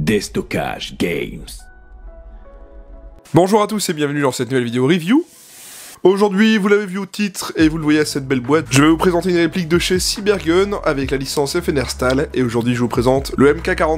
Déstockage Games. Bonjour à tous et bienvenue dans cette nouvelle vidéo review. Aujourd'hui, vous l'avez vu au titre et vous le voyez à cette belle boîte, je vais vous présenter une réplique de chez Cybergun avec la licence Fenerstal et aujourd'hui je vous présente le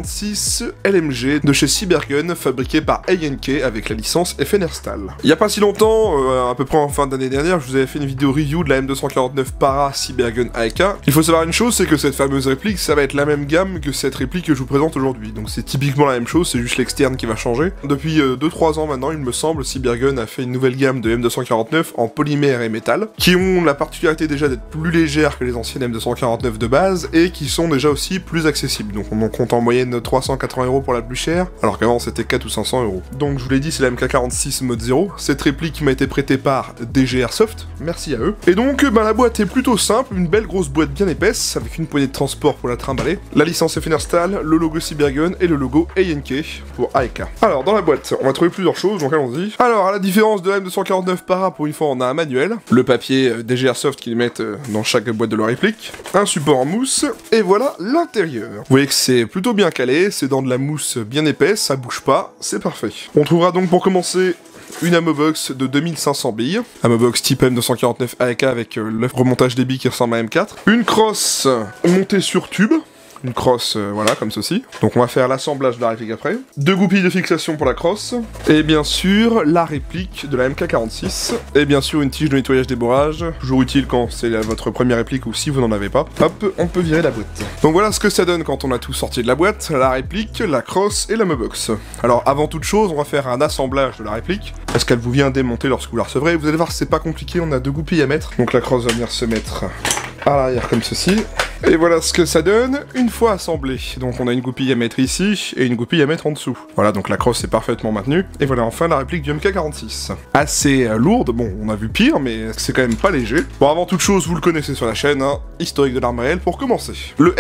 MK46 LMG de chez Cybergun fabriqué par ANK avec la licence Fenerstal. Il n'y a pas si longtemps, à peu près en fin d'année dernière, je vous avais fait une vidéo review de la M249 Para Cybergun AK. Il faut savoir une chose, c'est que cette fameuse réplique, ça va être la même gamme que cette réplique que je vous présente aujourd'hui. Donc c'est typiquement la même chose, c'est juste l'externe qui va changer. Depuis 2-3 ans maintenant, il me semble, Cybergun a fait une nouvelle gamme de M249 en polymère et métal, qui ont la particularité déjà d'être plus légères que les anciennes M249 de base, et qui sont déjà aussi plus accessibles. Donc on en compte en moyenne 380 € pour la plus chère, alors qu'avant c'était 4 ou 500 €. Donc je vous l'ai dit, c'est la MK46 mode 0. Cette réplique m'a été prêtée par DG Airsoft, merci à eux. Et donc la boîte est plutôt simple, une belle grosse boîte bien épaisse, avec une poignée de transport pour la trimballer, la licence Fenerstal, le logo Cybergun et le logo ANK pour AEK. Alors dans la boîte, on va trouver plusieurs choses, donc allons-y. Alors à la différence de la M249 Para, pour une fois on a un manuel, le papier DG Airsoft qu'ils mettent dans chaque boîte de leur réplique, un support en mousse, et voilà l'intérieur. Vous voyez que c'est plutôt bien calé, c'est dans de la mousse bien épaisse, ça bouge pas, c'est parfait. On trouvera donc pour commencer une ammo-box de 2500 billes, ammo-box type M249 AEK avec le remontage des billes qui ressemble à M4, une crosse montée sur tube, une crosse, voilà, comme ceci. Donc on va faire l'assemblage de la réplique après. Deux goupilles de fixation pour la crosse. Et bien sûr, la réplique de la MK46. Et bien sûr, une tige de nettoyage déborrage. Toujours utile quand c'est votre première réplique ou si vous n'en avez pas. Hop, on peut virer la boîte. Donc voilà ce que ça donne quand on a tout sorti de la boîte. La réplique, la crosse et la box. Alors avant toute chose, on va faire un assemblage de la réplique. Parce qu'elle vous vient démonter lorsque vous la recevrez. Vous allez voir, c'est pas compliqué, on a deux goupilles à mettre. Donc la crosse va venir se mettre à l'arrière comme ceci. Et voilà ce que ça donne une fois assemblé. Donc on a une goupille à mettre ici et une goupille à mettre en dessous. Voilà, donc la crosse est parfaitement maintenue. Et voilà enfin la réplique du MK46. Assez lourde, bon on a vu pire mais c'est quand même pas léger. Bon avant toute chose vous le connaissez sur la chaîne, hein, historique de l'arme réelle pour commencer. Le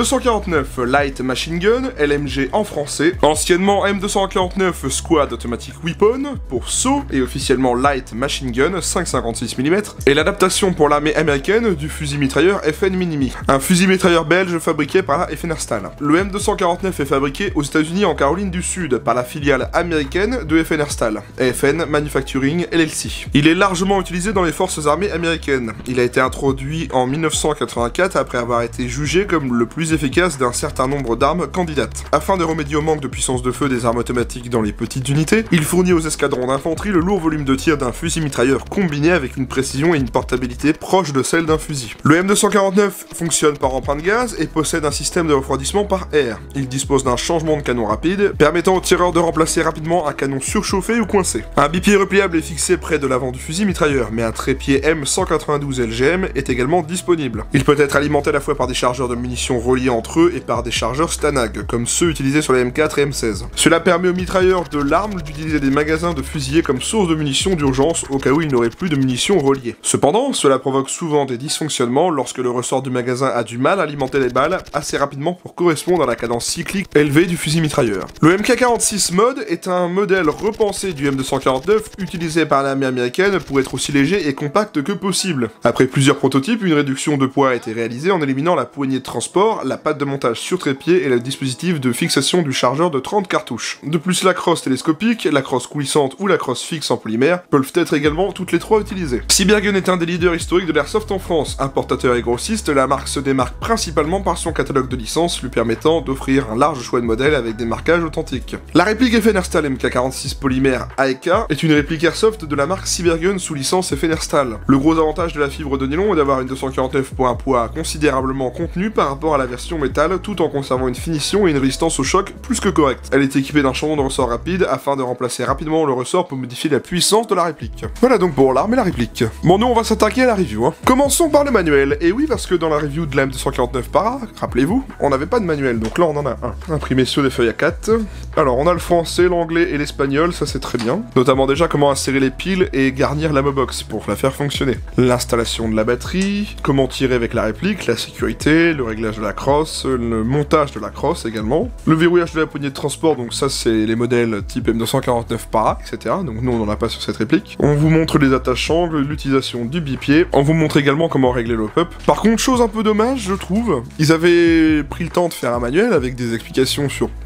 M249 Light Machine Gun, LMG en français. Anciennement M249 Squad Automatic Weapon pour saut et officiellement Light Machine Gun 5,56 mm. Et l'adaptation pour l'armée américaine du fusil mitrailleur FN Minimi. Un fusil mitrailleur belge fabriqué par la Fenerstal. Le M249 est fabriqué aux États-Unis en Caroline du Sud par la filiale américaine de Fenerstal, AFN Manufacturing LLC. Il est largement utilisé dans les forces armées américaines. Il a été introduit en 1984 après avoir été jugé comme le plus efficace d'un certain nombre d'armes candidates. Afin de remédier au manque de puissance de feu des armes automatiques dans les petites unités, il fournit aux escadrons d'infanterie le lourd volume de tir d'un fusil mitrailleur combiné avec une précision et une portabilité proche de celle d'un fusil. Le M249 fonctionne par emprunt de gaz et possède un système de refroidissement par air. Il dispose d'un changement de canon rapide, permettant au tireur de remplacer rapidement un canon surchauffé ou coincé. Un bipied repliable est fixé près de l'avant du fusil mitrailleur, mais un trépied M192 LGM est également disponible. Il peut être alimenté à la fois par des chargeurs de munitions reliés entre eux et par des chargeurs Stanag, comme ceux utilisés sur les M4 et M16. Cela permet aux mitrailleurs de l'arme d'utiliser des magasins de fusillés comme source de munitions d'urgence au cas où il n'aurait plus de munitions reliées. Cependant, cela provoque souvent des dysfonctionnements lorsque le ressort du magasin a du mal à alimenter les balles assez rapidement pour correspondre à la cadence cyclique élevée du fusil mitrailleur. Le MK46 Mod est un modèle repensé du M249 utilisé par l'armée américaine pour être aussi léger et compact que possible. Après plusieurs prototypes, une réduction de poids a été réalisée en éliminant la poignée de transport, la patte de montage sur trépied et le dispositif de fixation du chargeur de 30 cartouches. De plus, la crosse télescopique, la crosse coulissante ou la crosse fixe en polymère peuvent être également toutes les trois utilisées. Cybergun est un des leaders historiques de l'airsoft en France. Importateur et grossiste, la marque se démarque principalement par son catalogue de licences lui permettant d'offrir un large choix de modèles avec des marquages authentiques. La réplique Fenerstal MK46 polymère AEK est une réplique airsoft de la marque Cybergun sous licence Fenerstal. Le gros avantage de la fibre de nylon est d'avoir une 249 pour un poids considérablement contenu par rapport à la version métal tout en conservant une finition et une résistance au choc plus que correcte. Elle est équipée d'un changement de ressort rapide afin de remplacer rapidement le ressort pour modifier la puissance de la réplique. Voilà donc pour l'arme et la réplique. Bon nous on va s'attaquer à la review. Commençons par le manuel. Et oui parce que dans la review de la M249 Para, rappelez-vous, on n'avait pas de manuel, donc là on en a un. Imprimé sur des feuilles A4. Alors on a le français, l'anglais et l'espagnol, ça c'est très bien. Notamment déjà comment insérer les piles et garnir la box pour la faire fonctionner. L'installation de la batterie, comment tirer avec la réplique, la sécurité, le réglage de la crosse, le montage de la crosse également. Le verrouillage de la poignée de transport, donc ça c'est les modèles type M249 Para, etc. Donc nous on n'en a pas sur cette réplique. On vous montre les attaches angles, l'utilisation du bipied. On vous montre également comment régler le pop. Par contre, chose un peu dommage, je trouve, ils avaient pris le temps de faire un manuel avec des explications sur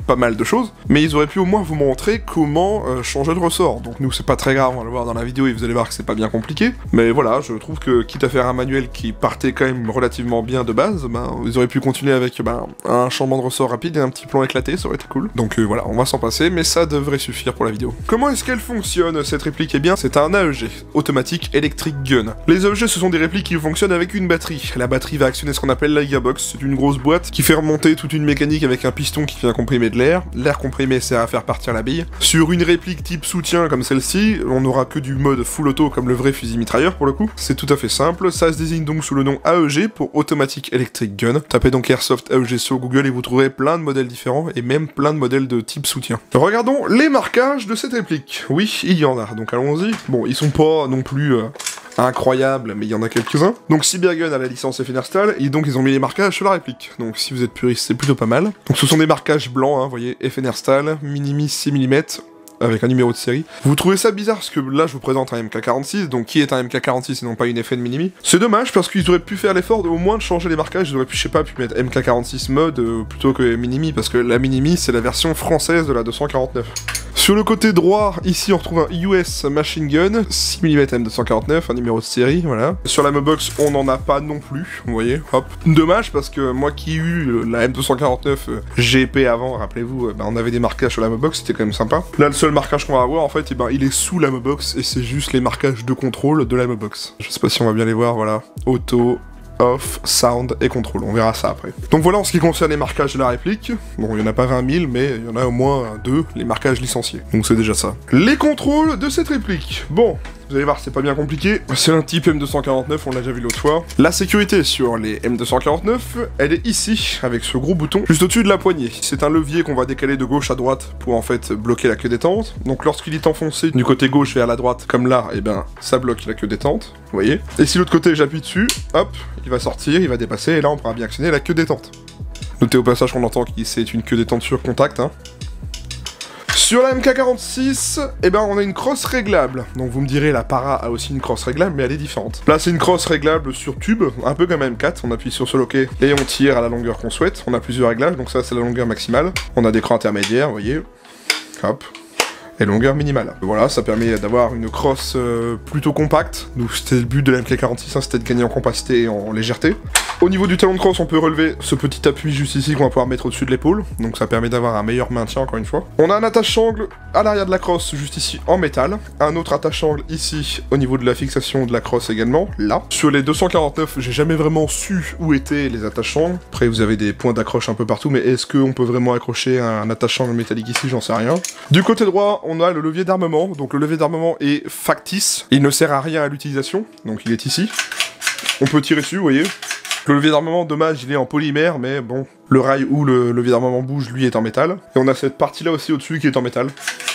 pas mal de choses, mais ils auraient pu au moins vous montrer comment changer le ressort. Donc nous c'est pas très grave, on va le voir dans la vidéo et vous allez voir que c'est pas bien compliqué, mais voilà, je trouve que quitte à faire un manuel qui partait quand même relativement bien de base, ils auraient pu continuer avec un changement de ressort rapide et un petit plan éclaté, ça aurait été cool. Donc voilà, on va s'en passer, mais ça devrait suffire pour la vidéo. Comment est-ce qu'elle fonctionne cette réplique? Eh bien c'est un AEG, Automatic Electric Gun. Les AEG ce sont des répliques qui fonctionnent avec une batterie. La batterie va actionner ce qu'on appelle la gearbox, c'est une grosse boîte qui fait remonter toute une mécanique avec un piston qui vient comprimer de l'air. L'air comprimé sert à faire partir la bille. Sur une réplique type soutien comme celle-ci, on n'aura que du mode full auto comme le vrai fusil mitrailleur pour le coup. C'est tout à fait simple, ça se désigne donc sous le nom AEG pour Automatic Electric Gun. Tapez donc Airsoft AEG sur Google et vous trouverez plein de modèles différents et même plein de modèles de type soutien. Regardons les marquages de cette réplique. Oui, il y en a, donc allons-y. Bon, ils sont pas non plus incroyable, mais il y en a quelques-uns. Donc Cybergun a la licence FNR et donc ils ont mis les marquages sur la réplique. Donc si vous êtes puriste, c'est plutôt pas mal. Donc ce sont des marquages blancs, vous voyez, FNR Minimi 6 mm, avec un numéro de série. Vous trouvez ça bizarre parce que là je vous présente un MK46, donc qui est un MK46 et non pas une FN Minimi. C'est dommage parce qu'ils auraient pu faire l'effort de au moins de changer les marquages, ils auraient pu, je sais pas, pu mettre MK46 mode plutôt que Minimi, parce que la Minimi c'est la version française de la 249. Sur le côté droit, ici on retrouve un US Machine Gun, 6 mm M249, un numéro de série, voilà. Sur la Mobox, on n'en a pas non plus, vous voyez, hop. Dommage parce que moi qui ai eu la M249 GP avant, rappelez-vous, on avait des marquages sur la Mobox, c'était quand même sympa. Là, le seul marquage qu'on va avoir, en fait, il est sous la Mobox et c'est juste les marquages de contrôle de la Mobox. Je sais pas si on va bien les voir, voilà. Auto, off, sound et contrôle, on verra ça après. Donc voilà en ce qui concerne les marquages de la réplique, bon il y en a pas 20 000 mais il y en a au moins 2, les marquages licenciés, donc c'est déjà ça. Les contrôles de cette réplique, bon, vous allez voir c'est pas bien compliqué, c'est un type M249, on l'a déjà vu l'autre fois. La sécurité sur les M249, elle est ici, avec ce gros bouton, juste au-dessus de la poignée. C'est un levier qu'on va décaler de gauche à droite pour en fait bloquer la queue détente. Donc lorsqu'il est enfoncé du côté gauche vers la droite, comme là, et ben ça bloque la queue détente, vous voyez. Et si l'autre côté j'appuie dessus, hop, il va sortir, il va dépasser, et là on pourra bien actionner la queue détente. Notez au passage qu'on entend que c'est une queue détente sur contact, Sur la MK46, eh ben on a une crosse réglable. Donc vous me direz, la Para a aussi une crosse réglable, mais elle est différente. Là c'est une crosse réglable sur tube, un peu comme la M4, on appuie sur ce loquet et on tire à la longueur qu'on souhaite. On a plusieurs réglages, donc ça c'est la longueur maximale. On a des crans intermédiaires, vous voyez. Hop. Et longueur minimale. Voilà, ça permet d'avoir une crosse plutôt compacte. Donc c'était le but de la MK46, c'était de gagner en compacité et en légèreté. Au niveau du talon de crosse, on peut relever ce petit appui juste ici qu'on va pouvoir mettre au-dessus de l'épaule. Donc ça permet d'avoir un meilleur maintien encore une fois. On a un attache-sangle à l'arrière de la crosse juste ici en métal. Un autre attache-sangle ici au niveau de la fixation de la crosse également, là. Sur les 249, j'ai jamais vraiment su où étaient les attache-sangles. Après vous avez des points d'accroche un peu partout, mais est-ce qu'on peut vraiment accrocher un attache-sangle métallique ici? J'en sais rien. Du côté droit, on a le levier d'armement. Donc le levier d'armement est factice. Il ne sert à rien à l'utilisation. Donc il est ici. On peut tirer dessus, vous voyez. Le levier d'armement, dommage, il est en polymère, mais bon, le rail où le levier d'armement bouge, lui, est en métal. Et on a cette partie-là aussi au-dessus qui est en métal.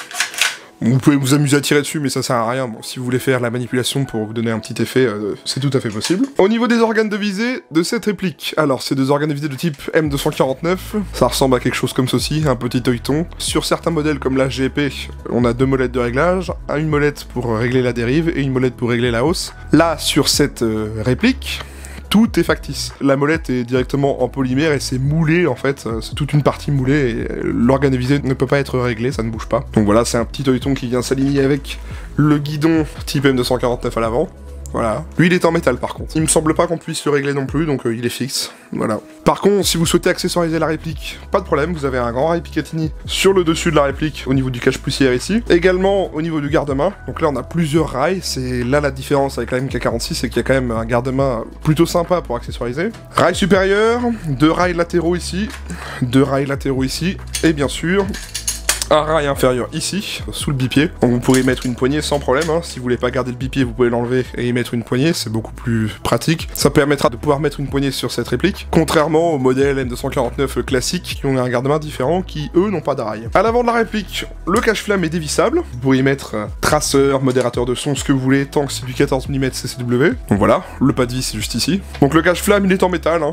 Vous pouvez vous amuser à tirer dessus, mais ça sert à rien. Bon, si vous voulez faire la manipulation pour vous donner un petit effet, c'est tout à fait possible. Au niveau des organes de visée de cette réplique, alors, c'est des organes de visée de type M249. Ça ressemble à quelque chose comme ceci, un petit œilleton. Sur certains modèles comme la GP, on a 2 molettes de réglage. Une molette pour régler la dérive et une molette pour régler la hausse. Là, sur cette réplique, tout est factice. La molette est directement en polymère et c'est moulé en fait, c'est toute une partie moulée et l'organe de visée ne peut pas être réglé, ça ne bouge pas. Donc voilà, c'est un petit œilleton qui vient s'aligner avec le guidon type M249 à l'avant. Voilà. Lui, il est en métal par contre. Il me semble pas qu'on puisse le régler non plus, donc il est fixe. Voilà. Par contre, si vous souhaitez accessoiriser la réplique, pas de problème, vous avez un grand rail Picatinny sur le dessus de la réplique, au niveau du cache-poussière ici. Également au niveau du garde-main. Donc là, on a plusieurs rails. C'est là la différence avec la MK46, c'est qu'il y a quand même un garde-main plutôt sympa pour accessoiriser. Rail supérieur, 2 rails latéraux ici, 2 rails latéraux ici, et bien sûr, un rail inférieur ici, sous le bipied. Donc vous pourrez mettre une poignée sans problème, si vous voulez pas garder le bipied, vous pouvez l'enlever et y mettre une poignée, c'est beaucoup plus pratique. Ça permettra de pouvoir mettre une poignée sur cette réplique, contrairement au modèle M249 classique, qui ont un garde-main différent, qui eux n'ont pas de rail. À l'avant de la réplique, le cache-flamme est dévissable, vous pouvez y mettre traceur, modérateur de son, ce que vous voulez, tant que c'est du 14 mm CCW. Donc voilà, le pas de vis c'est juste ici. Donc le cache-flamme il est en métal,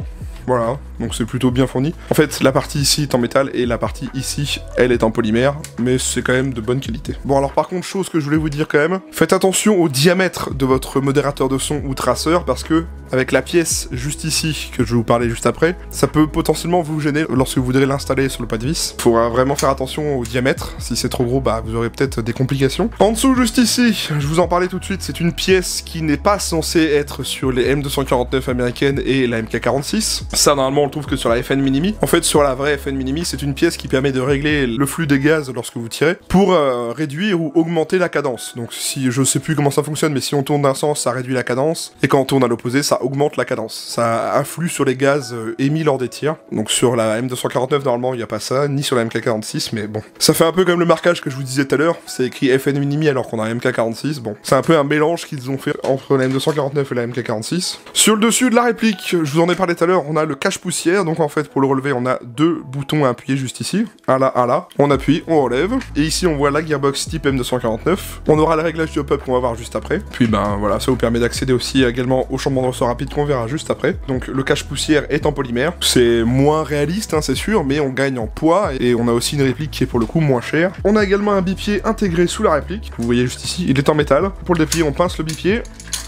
voilà, donc c'est plutôt bien fourni. En fait, la partie ici est en métal et la partie ici, elle est en polymère, mais c'est quand même de bonne qualité. Bon, alors par contre, chose que je voulais vous dire quand même, faites attention au diamètre de votre modérateur de son ou traceur, parce que avec la pièce juste ici, que je vais vous parler juste après, ça peut potentiellement vous gêner lorsque vous voudrez l'installer sur le pas de vis. Faudra vraiment faire attention au diamètre, si c'est trop gros, bah vous aurez peut-être des complications. En dessous, juste ici, je vous en parlais tout de suite, c'est une pièce qui n'est pas censée être sur les M249 américaines et la MK46. Ça, normalement, on le trouve que sur la FN Minimi. En fait, sur la vraie FN Minimi, c'est une pièce qui permet de régler le flux des gaz lorsque vous tirez, pour réduire ou augmenter la cadence. Donc si, je sais plus comment ça fonctionne, mais si on tourne d'un sens, ça réduit la cadence, et quand on tourne à l'opposé, ça augmente la cadence. Ça influe sur les gaz émis lors des tirs. Donc sur la M249, normalement, il n'y a pas ça, ni sur la MK46, mais bon. Ça fait un peu comme le marquage que je vous disais tout à l'heure, c'est écrit FN Minimi alors qu'on a MK46, bon. C'est un peu un mélange qu'ils ont fait entre la M249 et la MK46. Sur le dessus de la réplique, je vous en ai parlé tout à l'heure, on a le cache-poussière, donc en fait, pour le relever, on a deux boutons à appuyer juste ici, un là, un là. On appuie, on relève, et ici, on voit la gearbox type M249. On aura le réglage du hop-up qu'on va voir juste après. Puis ben voilà, ça vous permet d'accéder aussi également au changement de ressort rapide qu'on verra juste après. Donc le cache-poussière est en polymère. C'est moins réaliste, hein, c'est sûr, mais on gagne en poids et on a aussi une réplique qui est pour le coup moins chère. On a également un bipied intégré sous la réplique. Vous voyez juste ici, il est en métal. Pour le déplier, on pince le bipied.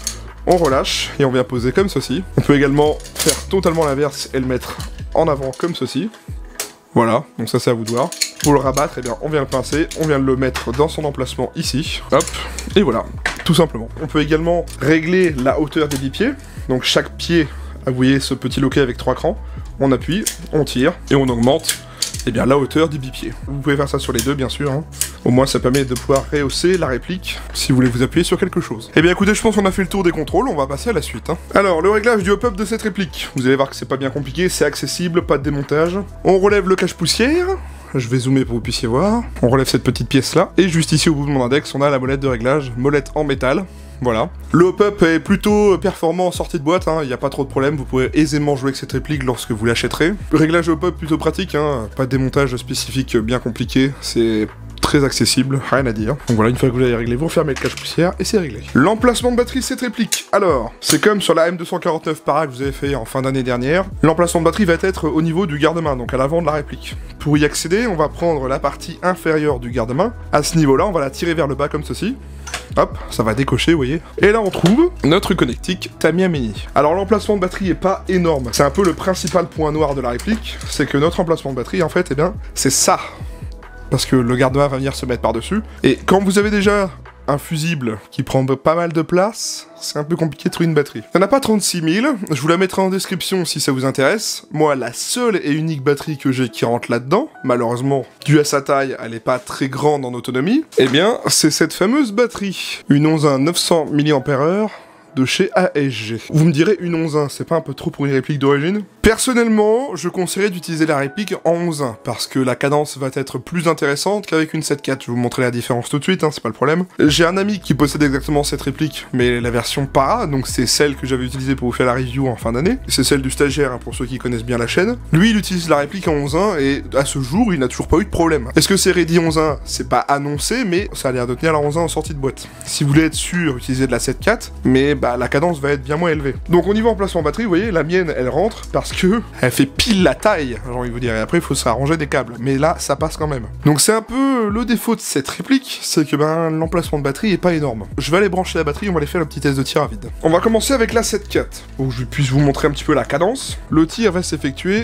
On relâche et on vient poser comme ceci. On peut également faire totalement l'inverse et le mettre en avant comme ceci. Voilà, donc ça c'est à vous de voir. Pour le rabattre, eh bien, on vient le pincer, on vient le mettre dans son emplacement ici. Hop, et voilà, tout simplement. On peut également régler la hauteur des bipieds. Donc chaque pied, vous voyez ce petit loquet avec 3 crans. On appuie, on tire et on augmente eh bien, la hauteur du bipied. Vous pouvez faire ça sur les deux, bien sûr. Hein. Au moins, ça permet de pouvoir rehausser la réplique si vous voulez vous appuyer sur quelque chose. Eh bien, écoutez, je pense qu'on a fait le tour des contrôles. On va passer à la suite. Hein. Alors, le réglage du hop-up de cette réplique. Vous allez voir que c'est pas bien compliqué, c'est accessible, pas de démontage. On relève le cache-poussière. Je vais zoomer pour que vous puissiez voir. On relève cette petite pièce-là. Et juste ici, au bout de mon index, on a la molette de réglage. Molette en métal. Voilà. Le hop-up est plutôt performant en sortie de boîte, il n'y a pas trop de problème, vous pourrez aisément jouer avec cette réplique lorsque vous l'achèterez. Le réglage hop-up plutôt pratique, pas de démontage spécifique bien compliqué, c'est très accessible, rien à dire. Donc voilà, une fois que vous l'avez réglé, vous refermez le cache-poussière et c'est réglé. L'emplacement de batterie de cette réplique. Alors, c'est comme sur la M249 Para que vous avez fait en fin d'année dernière. L'emplacement de batterie va être au niveau du garde-main, donc à l'avant de la réplique. Pour y accéder, on va prendre la partie inférieure du garde-main. À ce niveau-là, on va la tirer vers le bas comme ceci. Hop, ça va décocher, vous voyez. Et là, on trouve notre connectique Tamiya Mini. Alors, l'emplacement de batterie est pas énorme. C'est un peu le principal point noir de la réplique. C'est que notre emplacement de batterie, en fait, eh bien, c'est ça. Parce que le garde-main va venir se mettre par-dessus. Et quand vous avez déjà un fusible qui prend pas mal de place, c'est un peu compliqué de trouver une batterie. Il n'y en a pas 36 000, je vous la mettrai en description si ça vous intéresse. Moi, la seule et unique batterie que j'ai qui rentre là-dedans, malheureusement, due à sa taille, elle n'est pas très grande en autonomie, eh bien, c'est cette fameuse batterie. Une 11.1 900 mAh, de chez ASG. Vous me direz une 11.1, c'est pas un peu trop pour une réplique d'origine? Personnellement, je conseillerais d'utiliser la réplique en 11.1, parce que la cadence va être plus intéressante qu'avec une 7.4. Je vais vous montrer la différence tout de suite, c'est pas le problème. J'ai un ami qui possède exactement cette réplique, mais la version Para, donc c'est celle que j'avais utilisée pour vous faire la review en fin d'année. C'est celle du stagiaire, pour ceux qui connaissent bien la chaîne. Lui, il utilise la réplique en 11.1, et à ce jour, il n'a toujours pas eu de problème. Est-ce que c'est ready 11.1? C'est pas annoncé, mais ça a l'air de tenir la 11.1 en sortie de boîte. Si vous voulez être sûr, utilisez de la 7.4, mais bah la cadence va être bien moins élevée. Donc au niveau emplacement batterie, vous voyez, la mienne, elle rentre parce que elle fait pile la taille, j'ai envie de vous dire, et après il faut se arranger des câbles, mais là, ça passe quand même. Donc c'est un peu le défaut de cette réplique, c'est que ben l'emplacement de batterie est pas énorme. Je vais aller brancher la batterie, on va aller faire le petit test de tir à vide. On va commencer avec la 7.4, pour que je puisse vous montrer un petit peu la cadence. Le tir va s'effectuer,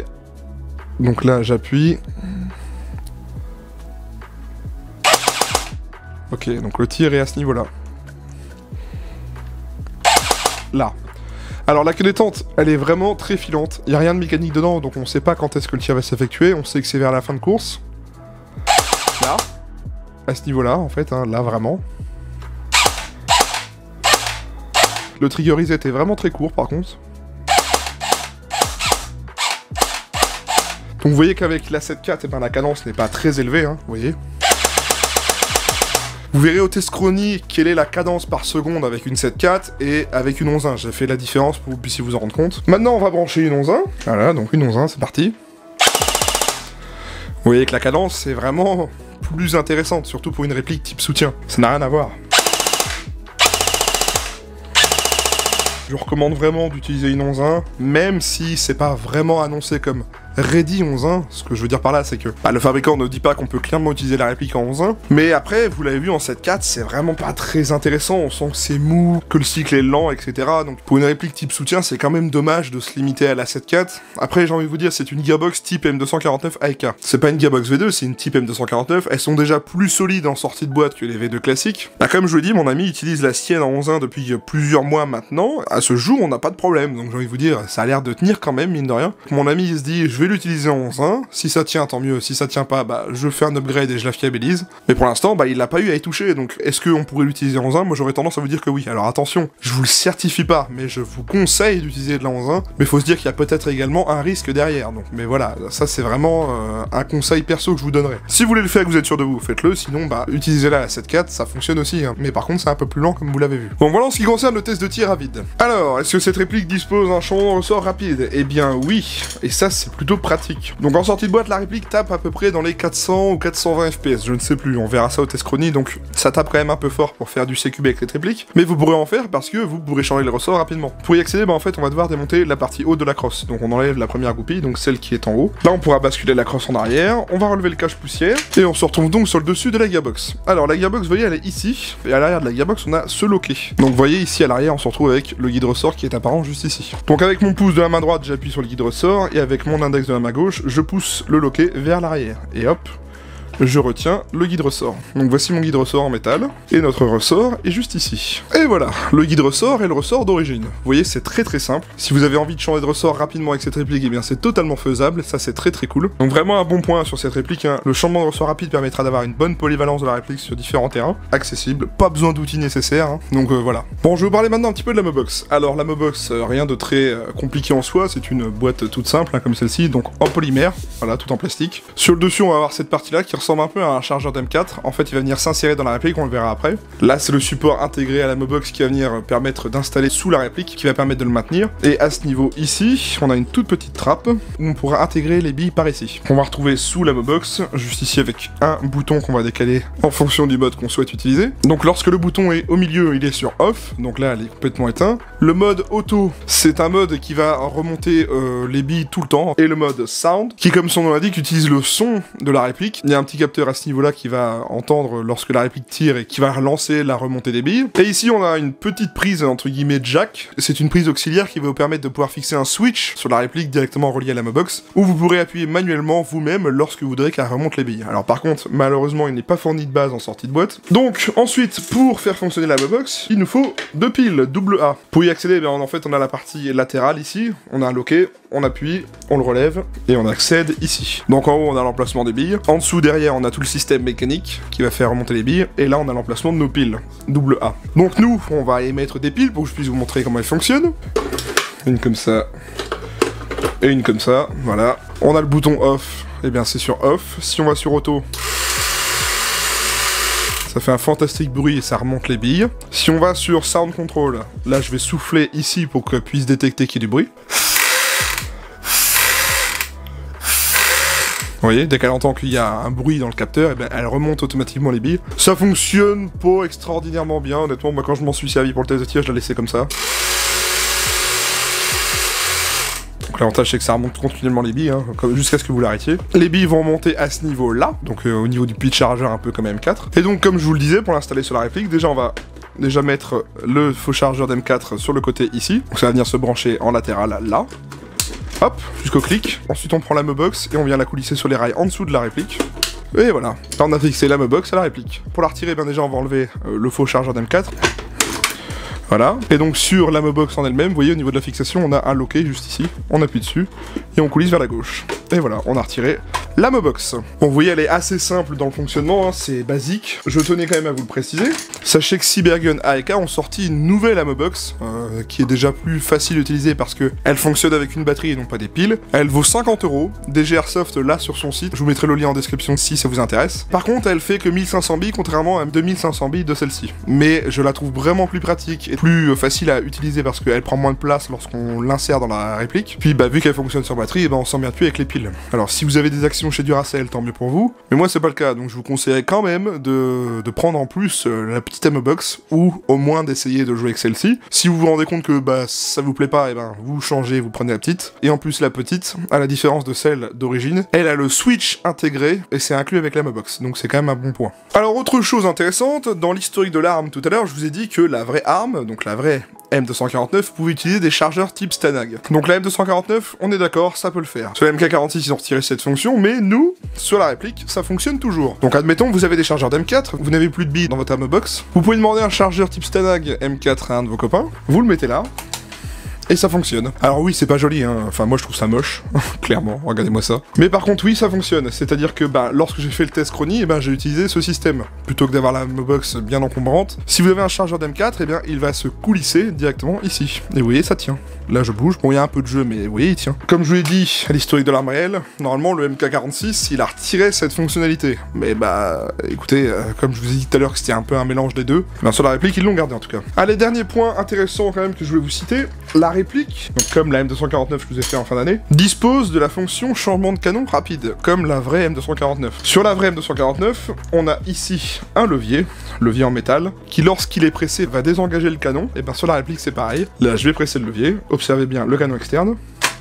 donc là j'appuie. Ok, donc le tir est à ce niveau-là. Là. Alors la queue détente, elle est vraiment très filante. Il n'y a rien de mécanique dedans, donc on ne sait pas quand est-ce que le tir va s'effectuer. On sait que c'est vers la fin de course. Là. À ce niveau-là, en fait, là vraiment. Le trigger reset est vraiment très court, par contre. Donc vous voyez qu'avec la 7.4, eh ben, la cadence n'est pas très élevée, vous voyez. Vous verrez au test chronie quelle est la cadence par seconde avec une 7.4 et avec une 11.1. J'ai fait la différence pour que vous puissiez vous en rendre compte. Maintenant, on va brancher une 11.1. Voilà, donc une 11.1, c'est parti. Vous voyez que la cadence, c'est vraiment plus intéressante, surtout pour une réplique type soutien. Ça n'a rien à voir. je recommande vraiment d'utiliser une 11.1, même si c'est pas vraiment annoncé comme Ready 11.1, ce que je veux dire par là, c'est que le fabricant ne dit pas qu'on peut clairement utiliser la réplique en 11.1, mais après, vous l'avez vu en 7.4, c'est vraiment pas très intéressant, on sent que c'est mou, que le cycle est lent, etc. Donc pour une réplique type soutien, c'est quand même dommage de se limiter à la 7.4. Après, j'ai envie de vous dire, c'est une gearbox type M249 AEK. C'est pas une gearbox V2, c'est une type M249, elles sont déjà plus solides en sortie de boîte que les V2 classiques. Comme je vous l'ai dit, mon ami utilise la sienne en 11.1 depuis plusieurs mois maintenant, à ce jour, on n'a pas de problème, donc j'ai envie de vous dire, ça a l'air de tenir quand même, mine de rien. Mon ami, il se dit, je vais l'utiliser en 11.1, si ça tient tant mieux, si ça tient pas, je fais un upgrade et je la fiabilise, mais pour l'instant, il l'a pas eu à y toucher, donc est-ce qu'on pourrait l'utiliser en 11.1? Moi j'aurais tendance à vous dire que oui. Alors attention, je vous le certifie pas, mais je vous conseille d'utiliser de la 11.1, mais faut se dire qu'il y a peut-être également un risque derrière, donc mais voilà, ça c'est vraiment un conseil perso que je vous donnerais. Si vous voulez le faire et que vous êtes sûr de vous, faites-le, sinon utilisez-la à la 7.4, ça fonctionne aussi, hein. Mais par contre c'est un peu plus lent comme vous l'avez vu. Bon voilà en ce qui concerne le test de tir à vide. Alors, est-ce que cette réplique dispose d'un champ de ressort rapide? Eh bien oui, et ça c'est plutôt pratique. Donc en sortie de boîte, la réplique tape à peu près dans les 400 ou 420 FPS, je ne sais plus, on verra ça au test chronie, donc ça tape quand même un peu fort pour faire du CQB avec cette réplique, mais vous pourrez en faire parce que vous pourrez changer le ressort rapidement. Pour y accéder, en fait, on va devoir démonter la partie haute de la crosse, donc on enlève la première goupille, donc celle qui est en haut. Là, on pourra basculer la crosse en arrière, on va relever le cache-poussière, et on se retrouve donc sur le dessus de la gearbox. Alors la gearbox, vous voyez, elle est ici, et à l'arrière de la gearbox, on a ce loquet. Donc vous voyez, ici à l'arrière, on se retrouve avec le guide ressort qui est apparent juste ici. Donc avec mon pouce de la main droite, j'appuie sur le guide ressort, et avec mon index de la main gauche, je pousse le loquet vers l'arrière, et hop, je retiens le guide ressort. Donc voici mon guide ressort en métal, et notre ressort est juste ici. Et voilà, le guide ressort est le ressort d'origine. Vous voyez, c'est très très simple. Si vous avez envie de changer de ressort rapidement avec cette réplique, eh bien c'est totalement faisable, ça c'est très très cool. Donc vraiment un bon point sur cette réplique, hein. Le changement de ressort rapide permettra d'avoir une bonne polyvalence de la réplique sur différents terrains, accessible, pas besoin d'outils nécessaires, hein. Donc voilà. Bon, je vais vous parler maintenant un petit peu de la Mobox. Alors la Mobox, rien de très compliqué en soi, c'est une boîte toute simple, hein, comme celle-ci, donc en polymère, voilà, tout en plastique. Sur le dessus, on va avoir cette partie-là qui ressemble un peu à un chargeur d'M4, en fait il va venir s'insérer dans la réplique, on le verra après. Là c'est le support intégré à la Mobox qui va venir permettre d'installer sous la réplique, qui va permettre de le maintenir. Et à ce niveau ici, on a une toute petite trappe où on pourra intégrer les billes par ici. On va retrouver sous la Mobox, juste ici avec un bouton qu'on va décaler en fonction du mode qu'on souhaite utiliser. Donc lorsque le bouton est au milieu, il est sur off, donc là il est complètement éteint. Le mode auto, c'est un mode qui va remonter les billes tout le temps. Et le mode sound, qui comme son nom l'indique, utilise le son de la réplique. Il y a un petit capteur à ce niveau-là qui va entendre lorsque la réplique tire et qui va relancer la remontée des billes. Et ici on a une petite prise entre guillemets jack, c'est une prise auxiliaire qui va vous permettre de pouvoir fixer un switch sur la réplique directement relié à la Mobox, où vous pourrez appuyer manuellement vous-même lorsque vous voudrez qu'elle remonte les billes. Alors par contre, malheureusement il n'est pas fourni de base en sortie de boîte. Donc ensuite, pour faire fonctionner la Mobox, il nous faut deux piles AA. Pour y accéder, bien, en fait on a la partie latérale ici, on a un loquet, on appuie, on le relève, et on accède ici. Donc en haut on a l'emplacement des billes, en dessous derrière on a tout le système mécanique qui va faire remonter les billes, et là on a l'emplacement de nos piles, AA. Donc nous, on va émettre des piles pour que je puisse vous montrer comment elles fonctionnent. Une comme ça, et une comme ça, voilà. On a le bouton off, et bien c'est sur off. Si on va sur auto, ça fait un fantastique bruit et ça remonte les billes. Si on va sur sound control, là je vais souffler ici pour qu'elle puisse détecter qu'il y a du bruit. Vous voyez, dès qu'elle entend qu'il y a un bruit dans le capteur, eh ben, elle remonte automatiquement les billes. Ça fonctionne pas extraordinairement bien, honnêtement, moi quand je m'en suis servi pour le test de tir, je l'ai laissé comme ça. Donc l'avantage c'est que ça remonte continuellement les billes, hein, jusqu'à ce que vous l'arrêtiez. Les billes vont monter à ce niveau-là, donc au niveau du puits de chargeur un peu comme M4. Et donc comme je vous le disais, pour l'installer sur la réplique, déjà on va mettre le faux chargeur d'M4 sur le côté ici. Donc ça va venir se brancher en latéral là. Hop, jusqu'au clic. Ensuite on prend la Mobox et on vient la coulisser sur les rails en dessous de la réplique. Et voilà, là on a fixé la Mobox à la réplique. Pour la retirer, ben déjà on va enlever le faux chargeur d'M4. Voilà, et donc sur la Mobox en elle-même, vous voyez au niveau de la fixation, on a un loquet juste ici, on appuie dessus, et on coulisse vers la gauche. Et voilà, on a retiré la Mobox. Bon, vous voyez, elle est assez simple dans le fonctionnement, hein, c'est basique. Je tenais quand même à vous le préciser. Sachez que Cybergun AEK ont sorti une nouvelle Mobox, qui est déjà plus facile à utiliser parce que elle fonctionne avec une batterie et non pas des piles. Elle vaut 50 €, DG Airsoft là sur son site, je vous mettrai le lien en description si ça vous intéresse. Par contre, elle fait que 1500 billes, contrairement à 2500 billes de celle-ci. Mais je la trouve vraiment plus pratique et plus facile à utiliser parce qu'elle prend moins de place lorsqu'on l'insère dans la réplique. Puis bah vu qu'elle fonctionne sur batterie, et ben on s'en vient plus avec les piles. tranquille. Alors si vous avez des actions chez Duracell, tant mieux pour vous, mais moi c'est pas le cas, donc je vous conseillerais quand même de prendre en plus la petite ammo box, ou au moins d'essayer de jouer avec celle-ci. Si vous vous rendez compte que bah ça vous plaît pas, et ben vous changez, vous prenez la petite. Et en plus la petite, à la différence de celle d'origine, elle a le switch intégré, et c'est inclus avec l'ammo box, donc c'est quand même un bon point. Alors autre chose intéressante, dans l'historique de l'arme tout à l'heure, je vous ai dit que la vraie arme, donc la vraie M249, pouvait utiliser des chargeurs type Stanag. Donc la M249, on est d'accord, ça peut le faire. Sur la MK46, ils ont retiré cette fonction, mais nous, sur la réplique, ça fonctionne toujours. Donc admettons, vous avez des chargeurs d'M4, vous n'avez plus de billes dans votre ammo box, vous pouvez demander un chargeur type Stanag M4 à un de vos copains, vous le mettez là, et ça fonctionne. Alors oui, c'est pas joli, hein. Enfin moi je trouve ça moche, clairement, regardez-moi ça. Mais par contre oui, ça fonctionne, c'est-à-dire que bah, lorsque j'ai fait le test Chrony, j'ai utilisé ce système. Plutôt que d'avoir la ammo box bien encombrante, si vous avez un chargeur d'M4, eh bien il va se coulisser directement ici. Et vous voyez, ça tient. Là je bouge, bon il y a un peu de jeu, mais vous voyez, il tient. Comme je vous l'ai dit à l'historique de l'arme réelle, normalement le MK46, il a retiré cette fonctionnalité. Mais bah, écoutez, comme je vous ai dit tout à l'heure que c'était un peu un mélange des deux, ben, sur la réplique, ils l'ont gardé en tout cas. Allez, dernier point intéressant quand même que je voulais vous citer, la réplique, donc comme la M249 que je vous ai fait en fin d'année, dispose de la fonction changement de canon rapide, comme la vraie M249. Sur la vraie M249, on a ici un levier en métal, qui lorsqu'il est pressé va désengager le canon, et bien sur la réplique c'est pareil. Là je vais presser le levier, observez bien le canon externe.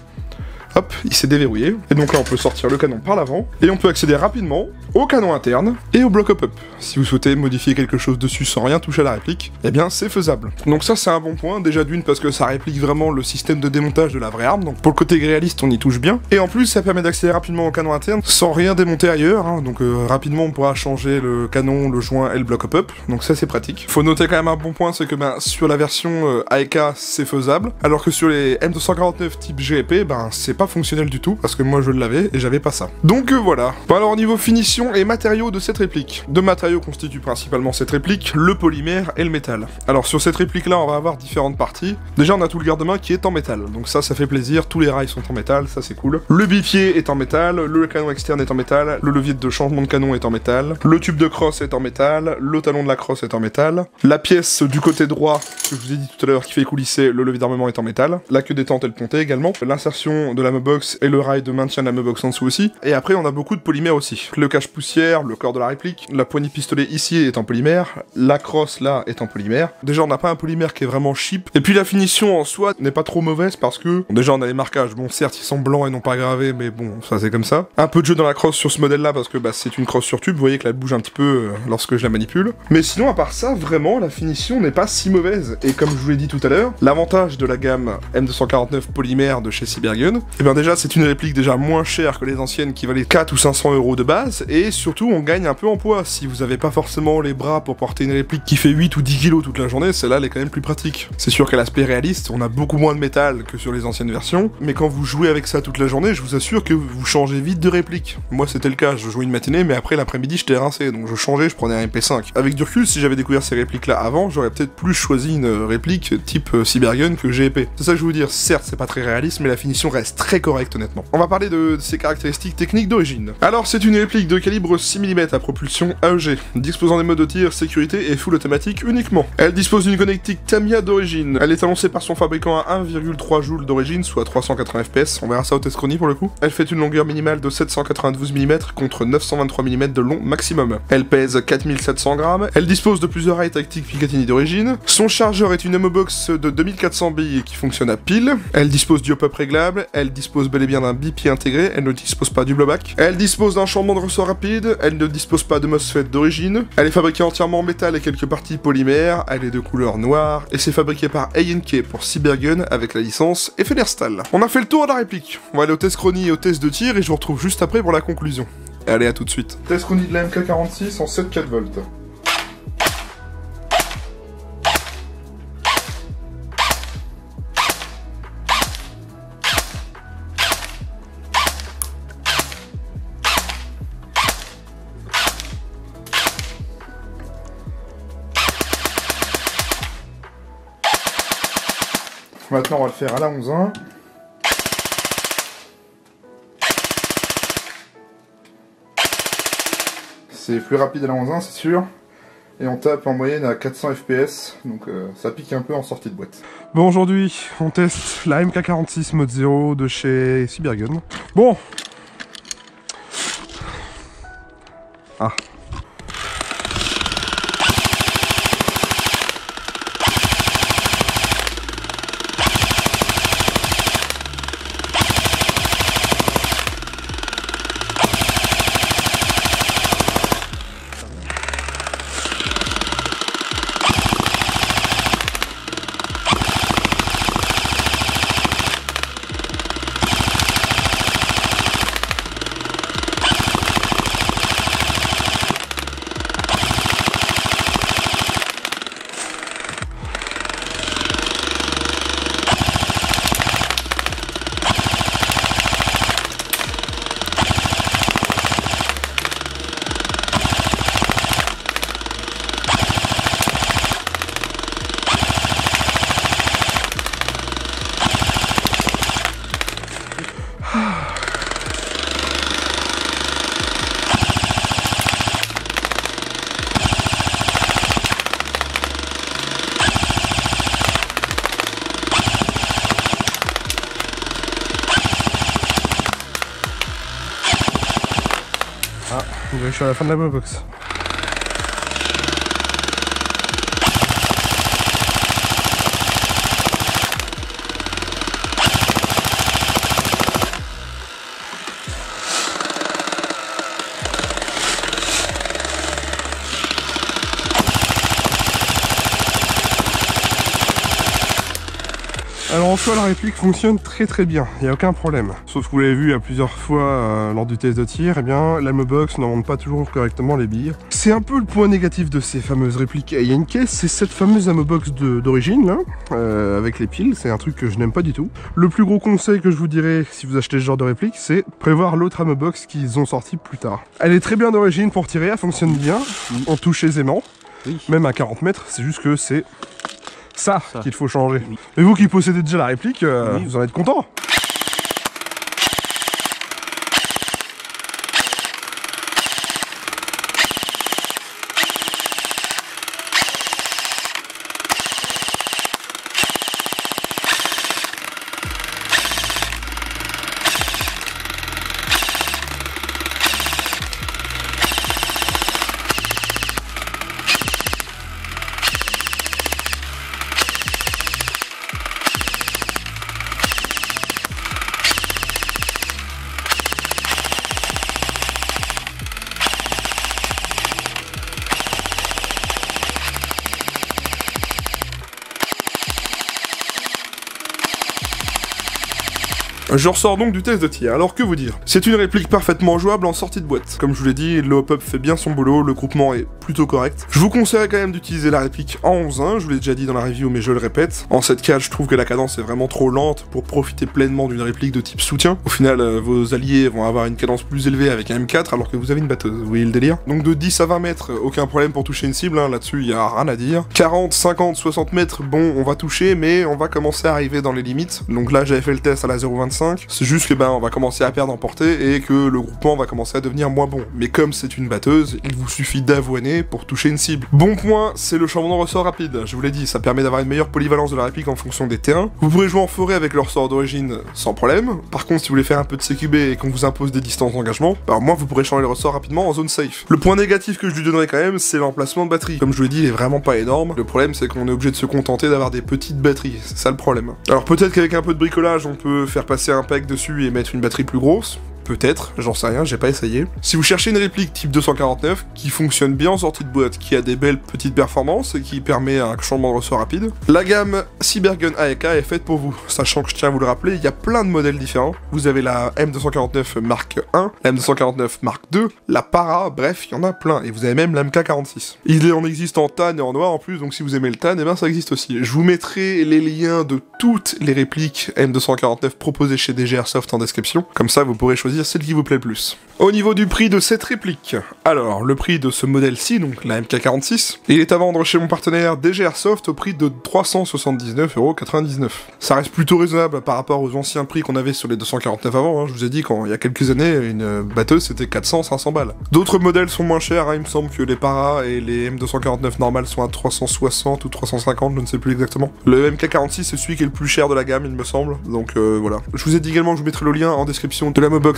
Hop, il s'est déverrouillé. Et donc là, on peut sortir le canon par l'avant. Et on peut accéder rapidement au canon interne et au bloc up-up. Si vous souhaitez modifier quelque chose dessus sans rien toucher à la réplique, eh bien, c'est faisable. Donc ça, c'est un bon point. Déjà d'une, parce que ça réplique vraiment le système de démontage de la vraie arme. Donc pour le côté réaliste, on y touche bien. Et en plus, ça permet d'accéder rapidement au canon interne sans rien démonter ailleurs. Hein. Donc rapidement, on pourra changer le canon, le joint et le bloc up-up. Donc ça, c'est pratique. Faut noter quand même un bon point, c'est que sur la version AEK, c'est faisable. Alors que sur les M249 type GEP, c'est pas fonctionnel du tout, parce que moi je l'avais et j'avais pas ça. Donc voilà. Bon alors au niveau finition et matériaux de cette réplique. Deux matériaux constituent principalement cette réplique, le polymère et le métal. Alors sur cette réplique là on va avoir différentes parties. Déjà on a tout le garde-main qui est en métal, donc ça fait plaisir, tous les rails sont en métal, ça c'est cool. Le bipied est en métal, le canon externe est en métal, le levier de changement de canon est en métal, le tube de crosse est en métal, le talon de la crosse est en métal, la pièce du côté droit que je vous ai dit tout à l'heure qui fait coulisser le levier d'armement est en métal, la queue détente et le pontet également, l'insertion de la ammo box et le rail de maintien de la ammo box en dessous aussi. Et après on a beaucoup de polymère aussi. Le cache-poussière, le corps de la réplique, la poignée de pistolet ici est en polymère, la crosse là est en polymère. Déjà on n'a pas un polymère qui est vraiment cheap. Et puis la finition en soi n'est pas trop mauvaise parce que déjà on a les marquages, bon certes ils sont blancs et non pas gravés, mais bon ça c'est comme ça. Un peu de jeu dans la crosse sur ce modèle là parce que c'est une crosse sur tube, vous voyez qu'elle bouge un petit peu lorsque je la manipule. Mais sinon à part ça, vraiment la finition n'est pas si mauvaise. Et comme je vous l'ai dit tout à l'heure, l'avantage de la gamme M249 polymère de chez Cybergun, et bien déjà c'est une réplique déjà moins chère que les anciennes qui valaient 4 ou 500 € de base, et surtout on gagne un peu en poids. Si vous avez pas forcément les bras pour porter une réplique qui fait 8 ou 10 kg toute la journée, celle-là elle est quand même plus pratique. C'est sûr qu'à l'aspect réaliste, on a beaucoup moins de métal que sur les anciennes versions, mais quand vous jouez avec ça toute la journée, je vous assure que vous changez vite de réplique. Moi c'était le cas, je jouais une matinée, mais après l'après-midi j'étais rincé, donc je changeais, je prenais un MP5. Avec du recul, si j'avais découvert ces répliques là avant, j'aurais peut-être plus choisi une réplique type Cybergun que GEP. C'est ça que je veux dire, certes c'est pas très réaliste, mais la finition reste très correcte honnêtement. On va parler de ses caractéristiques techniques d'origine. Alors c'est une réplique de calibre 6 mm à propulsion AEG, disposant des modes de tir, sécurité et full automatique uniquement. Elle dispose d'une connectique Tamiya d'origine. Elle est annoncée par son fabricant à 1,3 joules d'origine, soit 380 fps, on verra ça au test Chrony pour le coup. Elle fait une longueur minimale de 792 mm contre 923 mm de long maximum. Elle pèse 4700 grammes, elle dispose de plusieurs rails tactiques Picatinny d'origine. Son chargeur est une ammo box de 2400 billes qui fonctionne à pile. Elle dispose du hop-up réglable, elle dispose bel et bien d'un bipied intégré, elle ne dispose pas du blowback. Elle dispose d'un changement de ressort rapide, elle ne dispose pas de MOSFET d'origine. Elle est fabriquée entièrement en métal et quelques parties polymères, elle est de couleur noire, et c'est fabriqué par A&K pour Cybergun avec la licence Fenerstal. On a fait le tour de la réplique. On va aller au test Chrony et au test de tir, et je vous retrouve juste après pour la conclusion. Allez, à tout de suite. Test Chrony de la MK46 en 7,4 volts. Maintenant on va le faire à la 11-1. C'est plus rapide à la 11-1 c'est sûr. Et on tape en moyenne à 400 fps, donc ça pique un peu en sortie de boîte. Bon, aujourd'hui on teste la MK46 mode 0 de chez Cybergun. Bon, Ah. Ah, je suis à la fin de la box. Alors en soi la réplique fonctionne très bien, il n'y a aucun problème. Sauf que vous l'avez vu à plusieurs fois lors du test de tir, eh bien l'ammo box ne monte pas toujours correctement les billes. C'est un peu le point négatif de ces fameuses répliques. Et il y a une caisse, c'est cette fameuse ammo box d'origine là, avec les piles, c'est un truc que je n'aime pas du tout. Le plus gros conseil que je vous dirais si vous achetez ce genre de réplique, c'est prévoir l'autre ammo box qu'ils ont sorti plus tard. Elle est très bien d'origine pour tirer, elle fonctionne bien, on touche aisément, même à 40 mètres, c'est juste que c'est ça qu'il faut changer. Oui. Et vous qui possédez déjà la réplique, vous en êtes content. Je ressors donc du test de tir, alors que vous dire? C'est une réplique parfaitement jouable en sortie de boîte. Comme je vous l'ai dit, le hop-up fait bien son boulot, le groupement est plutôt correct. Je vous conseille quand même d'utiliser la réplique en 11.1, je vous l'ai déjà dit dans la review mais je le répète. En 7K, je trouve que la cadence est vraiment trop lente pour profiter pleinement d'une réplique de type soutien. Au final, vos alliés vont avoir une cadence plus élevée avec un M4 alors que vous avez une batteuse, vous voyez le délire? Donc de 10 à 20 mètres, aucun problème pour toucher une cible, là-dessus il y a rien à dire. 40, 50, 60 mètres, bon on va toucher mais on va commencer à arriver dans les limites. Donc là j'avais fait le test à la 0.25, c'est juste que on va commencer à perdre en portée et que le groupement va commencer à devenir moins bon. Mais comme c'est une batteuse, il vous suffit d'avoiner pour toucher une cible. Bon point, c'est le changement de ressort rapide. Je vous l'ai dit, ça permet d'avoir une meilleure polyvalence de la réplique en fonction des terrains. Vous pourrez jouer en forêt avec le ressort d'origine sans problème. Par contre, si vous voulez faire un peu de CQB et qu'on vous impose des distances d'engagement, au moins vous pourrez changer le ressort rapidement en zone safe. Le point négatif que je lui donnerais quand même, c'est l'emplacement de batterie. Comme je vous l'ai dit, il est vraiment pas énorme. Le problème, c'est qu'on est obligé de se contenter d'avoir des petites batteries. C'est ça le problème. Alors peut-être qu'avec un peu de bricolage, on peut faire passer un pack dessus et mettre une batterie plus grosse. Peut-être, j'en sais rien, j'ai pas essayé. Si vous cherchez une réplique type 249 qui fonctionne bien en sortie de boîte, qui a des belles petites performances et qui permet un changement de ressort rapide, la gamme Cybergun AEK est faite pour vous. Sachant que je tiens à vous le rappeler, il y a plein de modèles différents. Vous avez la M249 Mark 1, la M249 Mark 2, la Para, bref, il y en a plein. Et vous avez même la MK46. Il en existe en tan et en noir en plus, donc si vous aimez le tan, eh ben ça existe aussi. Je vous mettrai les liens de toutes les répliques M249 proposées chez DG Airsoft en description. Comme ça, vous pourrez choisir celle qui vous plaît le plus. Au niveau du prix de cette réplique, alors le prix de ce modèle-ci, donc la MK46, il est à vendre chez mon partenaire DG Airsoft au prix de 379,99€. Ça reste plutôt raisonnable par rapport aux anciens prix qu'on avait sur les 249 avant, hein. Je vous ai dit il y a quelques années, une batteuse c'était 400-500 balles. D'autres modèles sont moins chers, hein. Il me semble que les Para et les M249 normales sont à 360 ou 350, je ne sais plus exactement. Le MK46 c'est celui qui est le plus cher de la gamme, il me semble, donc voilà. Je vous ai dit également que je vous mettrai le lien en description de la Mobox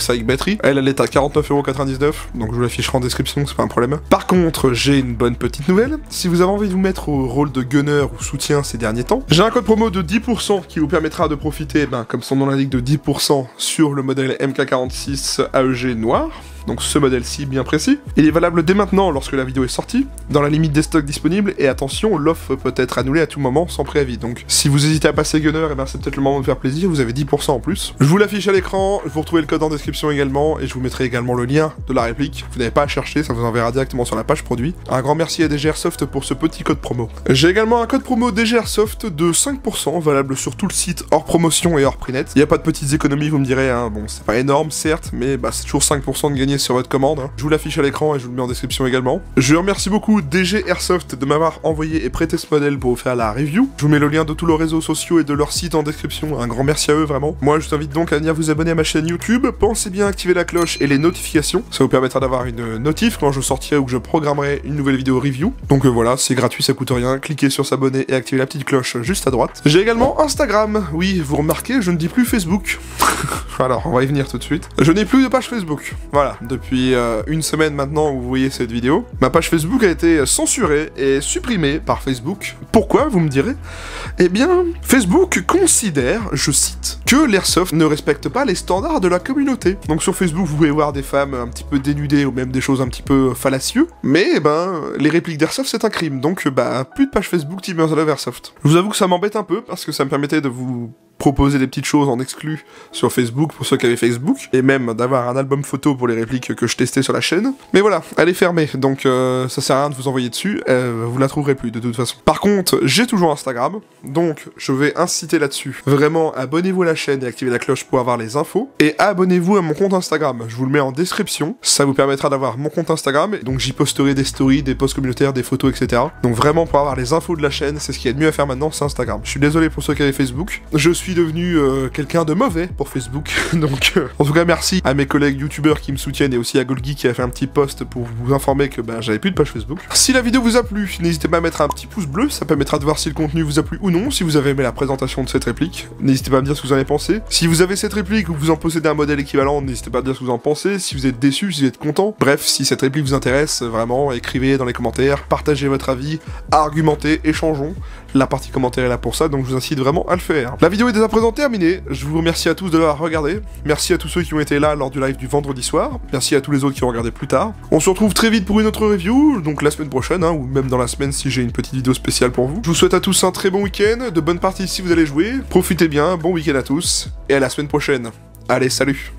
avec batterie. Elle est à 49,99€, donc je vous l'afficherai en description, c'est pas un problème. Par contre, j'ai une bonne petite nouvelle. Si vous avez envie de vous mettre au rôle de gunner ou soutien ces derniers temps, j'ai un code promo de 10% qui vous permettra de profiter, comme son nom l'indique, de 10% sur le modèle MK46 AEG noir. Donc ce modèle-ci bien précis. Il est valable dès maintenant lorsque la vidéo est sortie, dans la limite des stocks disponibles, et attention, l'offre peut être annulée à tout moment sans préavis. Donc si vous hésitez à passer gunner, c'est peut-être le moment de faire plaisir, vous avez 10% en plus. Je vous l'affiche à l'écran, vous retrouvez le code en description également, et je vous mettrai également le lien de la réplique. Vous n'avez pas à chercher, ça vous enverra directement sur la page produit. Un grand merci à DG Airsoft pour ce petit code promo. J'ai également un code promo DG Airsoft de 5%, valable sur tout le site, hors promotion et hors prix net. Il n'y a pas de petites économies, vous me direz, hein. Bon, c'est pas énorme certes, mais c'est toujours 5% de gagner sur votre commande. Je vous l'affiche à l'écran et je vous le mets en description également. Je remercie beaucoup DG Airsoft de m'avoir envoyé et prêté ce modèle pour vous faire la review. Je vous mets le lien de tous leurs réseaux sociaux et de leur site en description. Un grand merci à eux vraiment. Moi je vous invite donc à venir vous abonner à ma chaîne YouTube. Pensez bien à activer la cloche et les notifications. Ça vous permettra d'avoir une notif quand je sortirai ou que je programmerai une nouvelle vidéo review. Donc voilà, c'est gratuit, ça coûte rien. Cliquez sur s'abonner et activez la petite cloche juste à droite. J'ai également Instagram. Oui, vous remarquez, je ne dis plus Facebook. Alors, on va y venir tout de suite. Je n'ai plus de page Facebook. Voilà, depuis une semaine maintenant où vous voyez cette vidéo, ma page Facebook a été censurée et supprimée par Facebook. Pourquoi, vous me direz? Eh bien, Facebook considère, je cite, que l'airsoft ne respecte pas les standards de la communauté. Donc sur Facebook, vous pouvez voir des femmes un petit peu dénudées ou même des choses un petit peu fallacieuses, mais les répliques d'airsoft c'est un crime, donc plus de page Facebook Team Airsoft. Je vous avoue que ça m'embête un peu parce que ça me permettait de vous proposer des petites choses en exclu sur Facebook pour ceux qui avaient Facebook, et même d'avoir un album photo pour les répliques que je testais sur la chaîne. Mais voilà, elle est fermée, donc ça sert à rien de vous envoyer dessus, vous la trouverez plus de toute façon. Par contre, j'ai toujours Instagram, donc je vais inciter là-dessus. Vraiment, abonnez-vous à la chaîne et activez la cloche pour avoir les infos, et abonnez-vous à mon compte Instagram, je vous le mets en description, ça vous permettra d'avoir mon compte Instagram, et donc j'y posterai des stories, des posts communautaires, des photos, etc. Donc vraiment, pour avoir les infos de la chaîne, c'est ce qu'il y a de mieux à faire maintenant, c'est Instagram. Je suis désolé pour ceux qui avaient Facebook, je suis devenu quelqu'un de mauvais pour Facebook, donc en tout cas merci à mes collègues youtubeurs qui me soutiennent et aussi à Golgi qui a fait un petit post pour vous informer que j'avais plus de page Facebook. Si la vidéo vous a plu, n'hésitez pas à mettre un petit pouce bleu, ça permettra de voir si le contenu vous a plu ou non. Si vous avez aimé la présentation de cette réplique, n'hésitez pas à me dire ce que vous en avez pensé. Si vous avez cette réplique ou vous en possédez un modèle équivalent, n'hésitez pas à dire ce que vous en pensez. Si vous êtes déçu, si vous êtes content, bref, si cette réplique vous intéresse, vraiment, écrivez dans les commentaires, partagez votre avis, argumentez, échangeons. La partie commentaire est là pour ça, donc je vous incite vraiment à le faire. La vidéo est déjà présentée, terminée. Je vous remercie à tous de l'avoir regardé. Merci à tous ceux qui ont été là lors du live du vendredi soir. Merci à tous les autres qui ont regardé plus tard. On se retrouve très vite pour une autre review, donc la semaine prochaine, ou même dans la semaine si j'ai une petite vidéo spéciale pour vous. Je vous souhaite à tous un très bon week-end, de bonnes parties si vous allez jouer. Profitez bien, bon week-end à tous, et à la semaine prochaine. Allez, salut!